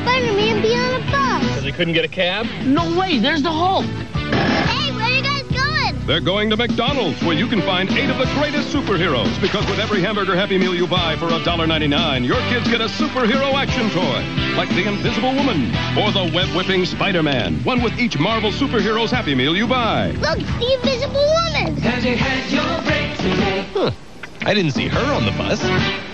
Spider-Man be on a bus? Because he couldn't get a cab? No way, there's the Hulk. Hey, where are you guys going? They're going to McDonald's, where you can find 8 of the greatest superheroes. Because with every hamburger Happy Meal you buy for $1.99, your kids get a superhero action toy. Like the Invisible Woman or the web-whipping Spider-Man. One with each Marvel superhero's Happy Meal you buy. Look, the Invisible Woman. Have you had your break today? Huh. I didn't see her on the bus.